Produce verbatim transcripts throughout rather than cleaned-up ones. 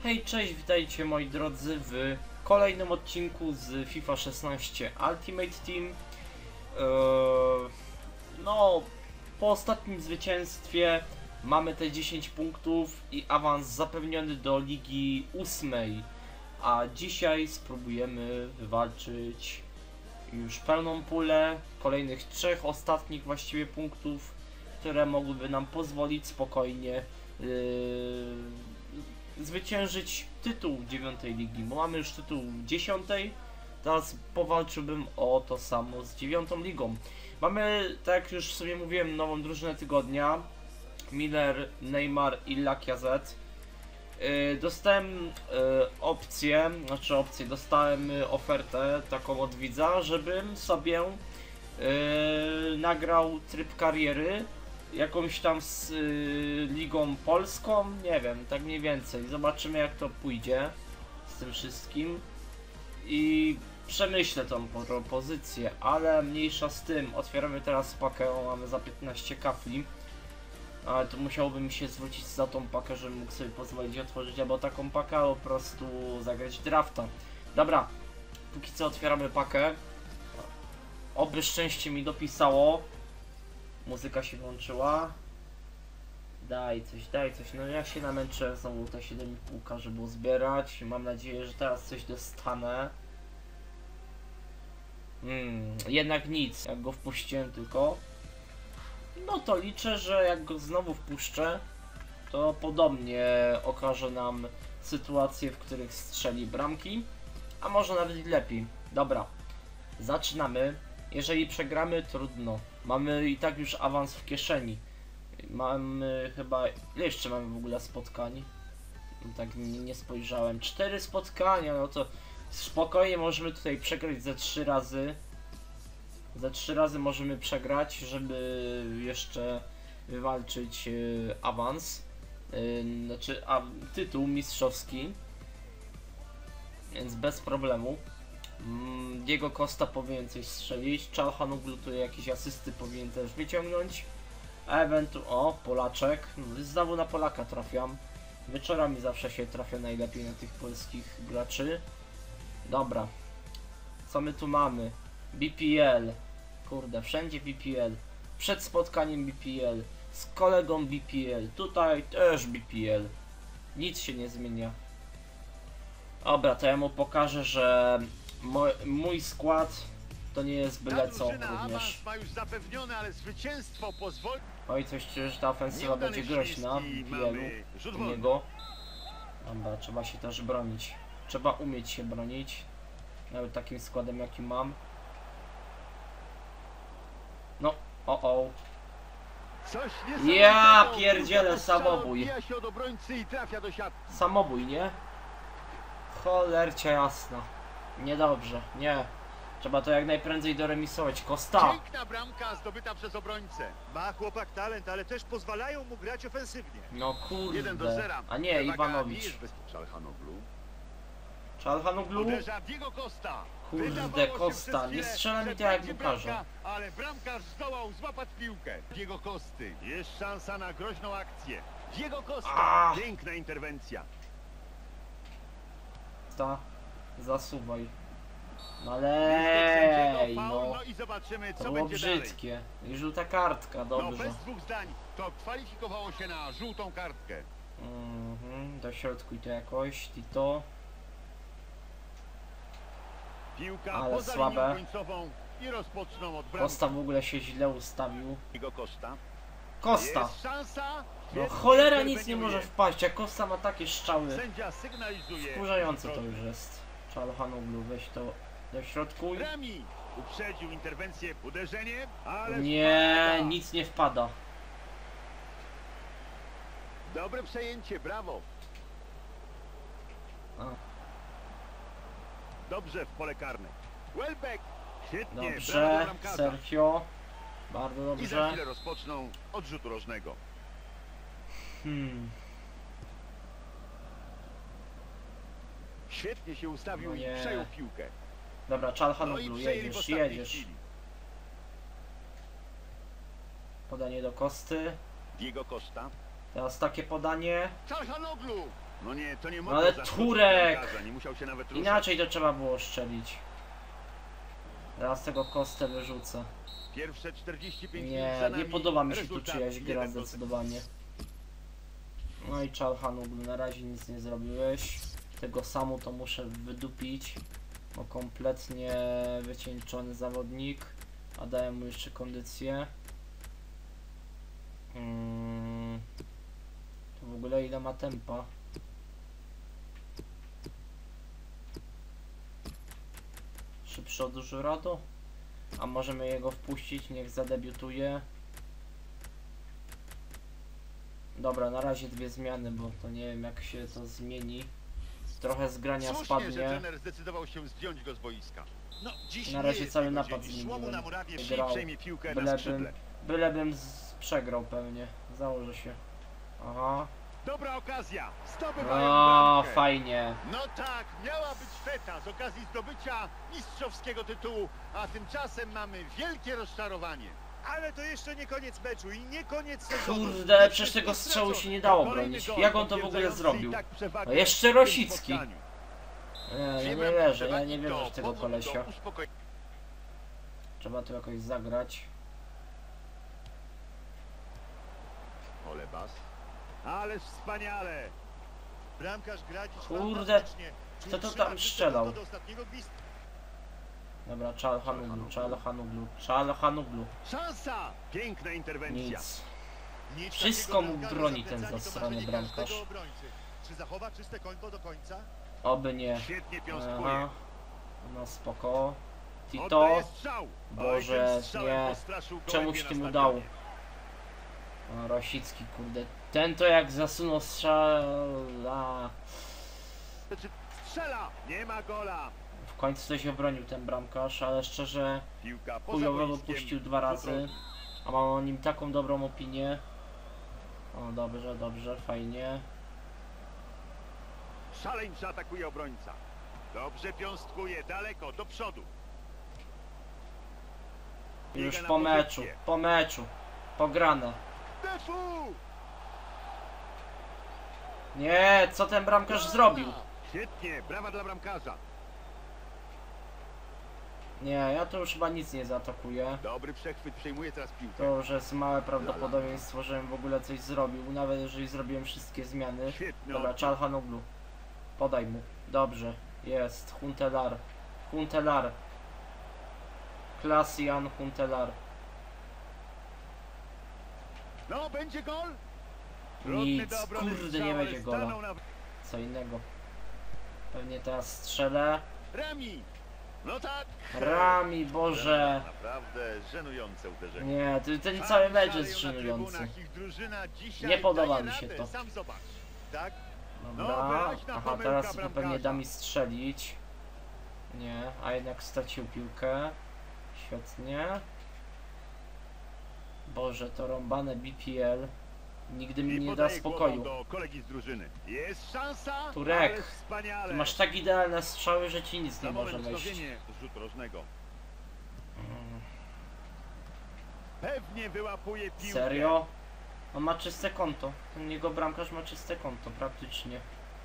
Hej, cześć, witajcie moi drodzy w kolejnym odcinku z FIFA szesnaście Ultimate Team. Eee, no, po ostatnim zwycięstwie mamy te dziesięć punktów i awans zapewniony do Ligi ósmej. A dzisiaj spróbujemy wywalczyć już pełną pulę kolejnych trzech ostatnich właściwie punktów, które mogłyby nam pozwolić spokojnie yy, zwyciężyć tytuł dziewiątej ligi, bo mamy już tytuł dziesiątej. Teraz powalczyłbym o to samo z dziewiątą ligą. Mamy, tak jak już sobie mówiłem, nową drużynę tygodnia. Miller, Neymar i Lacazette. Yy, dostałem yy, opcję, znaczy opcję, dostałem yy, ofertę taką od widza, żebym sobie yy, nagrał tryb kariery jakąś tam z y, Ligą Polską, nie wiem, tak mniej więcej. Zobaczymy, jak to pójdzie z tym wszystkim i przemyślę tą propozycję, ale mniejsza z tym. Otwieramy teraz pakę, o, mamy za piętnaście kafli, ale to musiałbym się zwrócić za tą pakę, żebym mógł sobie pozwolić otworzyć, albo taką pakę po prostu zagrać drafta. Dobra, póki co otwieramy pakę. Oby szczęście mi dopisało. Muzyka się włączyła. Daj coś, daj coś. No ja się namęczyłem znowu te siedem i pół każe było zbierać. Mam nadzieję, że teraz coś dostanę. Hmm, jednak nic. Jak go wpuściłem tylko, no to liczę, że jak go znowu wpuszczę, to podobnie okaże nam sytuacje, w których strzeli bramki. A może nawet lepiej. Dobra, zaczynamy. Jeżeli przegramy, trudno. Mamy i tak już awans w kieszeni. Mamy chyba... Ile jeszcze mamy w ogóle spotkań? Tak nie, nie spojrzałem. Cztery spotkania, no to spokojnie możemy tutaj przegrać ze trzy razy. Ze trzy razy możemy przegrać, żeby jeszcze wywalczyć yy, awans. Yy, znaczy a, tytuł mistrzowski. Więc bez problemu. Diego Costa powinien coś strzelić. Çalhanoğlu tu jakieś asysty powinien też wyciągnąć. A ewentualnie... O, Polaczek. Znowu na Polaka trafiam. Wieczorami zawsze się trafia najlepiej na tych polskich graczy. Dobra. Co my tu mamy? B P L. Kurde, wszędzie B P L. Przed spotkaniem B P L. Z kolegą B P L. Tutaj też B P L. Nic się nie zmienia. Dobra, to ja mu pokażę, że Mój, mój skład to nie jest byle co również. Ma już zapewnione, ale zwycięstwo pozwoli... Oj, coś czuję, że ta ofensywa będzie groźna w wielu u niego. Dobra, trzeba się też bronić. Trzeba umieć się bronić. Nawet takim składem, jaki mam. No, o o. Ja pierdzielę, samobój. Samobój, nie? Cholercia jasna. Niedobrze, nie. Trzeba to jak najprędzej doremisować. Costa. Piękna bramka zdobyta przez obrońcę. Ma chłopak talent, ale też pozwalają mu grać ofensywnie. No kurde. jeden do zera. A nie, Iwanowicz. Çalhanoğlu. Çalhanoğlu. Uderza Diego Costa. Kurde, Costa. Nie strzela mi to jak mu każe. Ale bramkarz zdołał złapać piłkę. Diego Costy. Jest szansa na groźną akcję. Diego Costa. A. Piękna interwencja. Ta. Zasuwaj. No lej, no. No i zobaczymy, co To było będzie brzydkie. I żółta kartka, No dobrze. bez dwóch zdań, to kwalifikowało się na żółtą kartkę. Mhm, dośrodkuj to jakoś, Tito. Piłka Ale poza słabe. linią końcową i rozpoczną od bramki. Costa w ogóle się źle ustawił. Diego Costa. Costa! Jest szansa. No cholera, nic nie może wpaść, jak Costa ma takie strzały. Sędzia sygnalizuje. Wkurzające to już jest. Çalhanoğlu, weź to do środku. Remi uprzedził interwencję, uderzenie, ale Nie, wpada. nic nie wpada. Dobre przejęcie, brawo. A. Dobrze w pole karne. Welbeck. Świetnie, brawo Dobrze, bramkarza. Sergio. Bardzo I za dobrze. chwilę rozpoczną od rzutu rożnego. Hmm. Świetnie się ustawił No i nie. przejął piłkę. Dobra, No i Çalhanoğlu, przejęli w jedziesz, ostatniej jedziesz. chwili. Podanie do Kosty. Diego Costa. Teraz takie podanie. Çalhanoğlu. No nie, to nie No mogło ale zaskoczyć Turek! bramkarza, nie musiał się nawet ruszać. Inaczej to trzeba było szczelić. Teraz tego kostę wyrzucę. Pierwsze czterdzieści pięć minut Nie, za nie nami. podoba mi się tu Rezultat czyjaś gra jeden do zera. zdecydowanie. No i Czalhanoglu, na razie nic nie zrobiłeś. Tego samo to muszę wydupić. Bo kompletnie wycieńczony zawodnik. A daję mu jeszcze kondycję. Hmm. To w ogóle ile ma tempa? Szybszy od Żurado? A możemy jego wpuścić, niech zadebiutuje. Dobra, na razie dwie zmiany, bo to nie wiem jak się to zmieni. Trochę zgrania Słusznie, że spadnie. trener zdecydował się zdjąć go z boiska. No, dziś Na nie razie jest cały jego napad dzień. Szło mu na zmieniłem. murawie, Nie Shi grał. przejmie piłkę na Bylebym, skrzydle. bylebym z... przegrał pewnie. Założę się. Aha. Dobra okazja, zdobywają O, bramkę. fajnie. No tak, miała być feta z okazji zdobycia mistrzowskiego tytułu, a tymczasem mamy wielkie rozczarowanie. Ale to jeszcze nie koniec meczu i nie koniec sezonu. Kurde, przecież tego strzału się nie dało bronić. Jak on to w ogóle zrobił? No jeszcze Rosicki. Nie, ja nie wierzę, ja nie wierzę w tego kolesia. Trzeba tu jakoś zagrać. Olebas. Ależ wspaniale. Bramkarz gra dziś Kurde, fantastycznie. kto to Trzyma tam wysoko strzelał? do ostatniego gwizdka. Dobra, Czalhanoglu, Czalhanoglu, Czalhanoglu. Szansa! Piękna interwencja. Nic. Nic Wszystko takiego mógł bramkarza bronić ten zaplecani to zasrany marzenie bramkarz. każdego obrońcy. Czy zachowa czyste konto do końca? Oby nie. Świetnie Aha. piąskuje. No spoko. Tito. Oddaje strzał. Boże, Oj, tym strzałem nie. postraszył Czemuś gołębie ty na mu stadionie. dał? O, Rosicki, kurde. Ten to jak zasunął strzela. Czy strzela? Nie ma gola. W końcu coś obronił ten bramkarz, ale szczerze Piłka poza chujowo boiskiem. puścił dwa razy. A mam o nim taką dobrą opinię. O, dobrze, dobrze, fajnie. Szaleńczo atakuje obrońca. Dobrze piąstkuje, daleko, do przodu. Biega Już na po meczu, pozycję. po meczu. Pograne. Defu! Nie, co ten bramkarz zrobił? Świetnie, brawa dla bramkarza. Nie, ja tu już chyba nic nie zaatakuję. Dobry przechwyt, przejmuje teraz piłkę. To już jest małe prawdopodobieństwo, żebym w ogóle coś zrobił, nawet jeżeli zrobiłem wszystkie zmiany. Świetny Dobra, odbiór. Czalhanoglu. Podaj mu. Dobrze, jest. Huntelar. Huntelar. Klasian Huntelar. No, będzie gol? Trudny Nic, do obrony kurde, strzał, nie ale będzie gola. stanął na... Co innego. Pewnie teraz strzelę. Rami! No tak! Rami, Boże. Naprawdę żenujące uderzenie. Nie, ten, ten cały mecz jest żenujący. Nie podoba mi się to. Sam zobacz. Tak? Dobra, wyraźna aha, pomyłka teraz tu bramkarza. pewnie da mi strzelić. Nie, a jednak stracił piłkę. Świetnie. Boże, to rąbane B P L. Nigdy mi I nie da podaje spokoju. głową do kolegi z drużyny. Jest szansa, Turek, ale wspaniale. Ty masz tak idealne strzały, że ci nic Za nie może moment wejść. wznowienie rzutu rożnego. Mm, Pewnie wyłapuje piłkę. Serio? On ma czyste konto. Ten jego bramkarz ma czyste konto, praktycznie.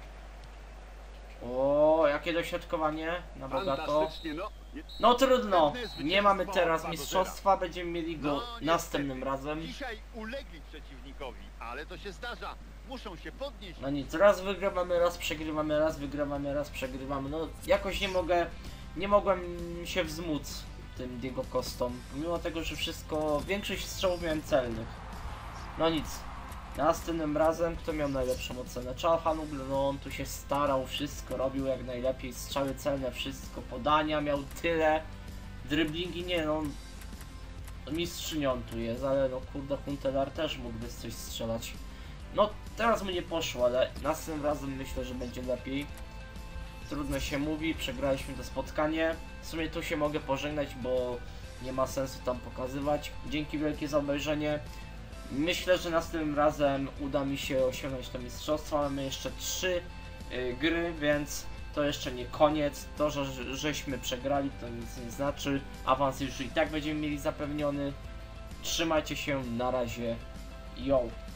O, jakie dośrodkowanie na bogato. Fantastycznie, no. Je- No trudno, Pewne zwycięstwo nie mamy dwa teraz do mistrzostwa, będziemy mieli go No, następnym niestety. razem. Dzisiaj ulegli przeciwnikowi, ale to się zdarza. Muszą się podnieść. No nic, raz wygrywamy, raz przegrywamy, raz wygrywamy, raz przegrywamy. No jakoś nie mogę, nie mogłem się wzmóc tym Diego Costą, mimo tego, że wszystko, większość strzałów miałem celnych. No nic, następnym razem kto miał najlepszą ocenę? Czalhanoglu, no on tu się starał, wszystko robił jak najlepiej, strzały celne, wszystko, podania miał tyle, driblingi nie no, mistrzynią tu jest, ale no kurde, Huntelar też mógłby coś strzelać. No teraz mu nie poszło, ale następnym razem myślę, że będzie lepiej. Trudno się mówi, przegraliśmy to spotkanie. W sumie tu się mogę pożegnać, bo nie ma sensu tam pokazywać. Dzięki wielkie za obejrzenie. Myślę, że następnym razem uda mi się osiągnąć to mistrzostwo. Mamy jeszcze trzy y, gry, więc to jeszcze nie koniec. To, że żeśmy przegrali, to nic nie znaczy. Awans już i tak będziemy mieli zapewniony. Trzymajcie się, na razie. Yo!